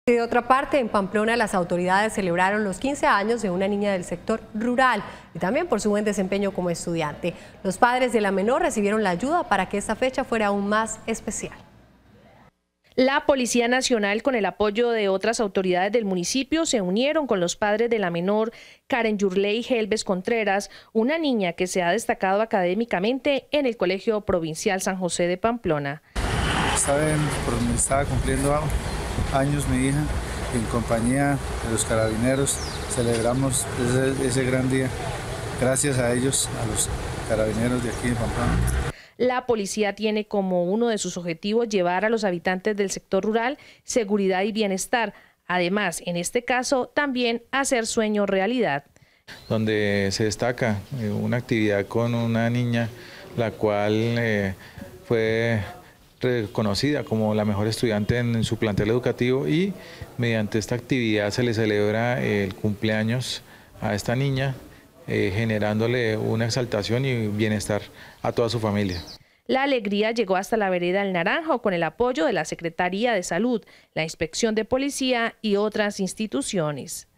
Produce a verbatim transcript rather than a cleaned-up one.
De otra parte, en Pamplona las autoridades celebraron los quince años de una niña del sector rural y también por su buen desempeño como estudiante. Los padres de la menor recibieron la ayuda para que esta fecha fuera aún más especial. La Policía Nacional, con el apoyo de otras autoridades del municipio, se unieron con los padres de la menor Karen Yurley Helves Contreras, una niña que se ha destacado académicamente en el Colegio Provincial San José de Pamplona. Saben, por donde estaba cumpliendo años mi hija, en compañía de los carabineros, celebramos ese, ese gran día. Gracias a ellos, a los carabineros de aquí de Pamplona. La policía tiene como uno de sus objetivos llevar a los habitantes del sector rural seguridad y bienestar. Además, en este caso, también hacer sueño realidad. Donde se destaca una actividad con una niña, la cual eh, fue reconocida como la mejor estudiante en su plantel educativo, y mediante esta actividad se le celebra el cumpleaños a esta niña, eh, generándole una exaltación y bienestar a toda su familia. La alegría llegó hasta la vereda El Naranjo con el apoyo de la Secretaría de Salud, la Inspección de Policía y otras instituciones.